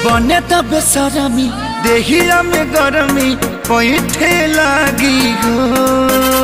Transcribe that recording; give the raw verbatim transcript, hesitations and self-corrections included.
बने तो बेसरमी देहिया में गरमी पैठे लागी हो।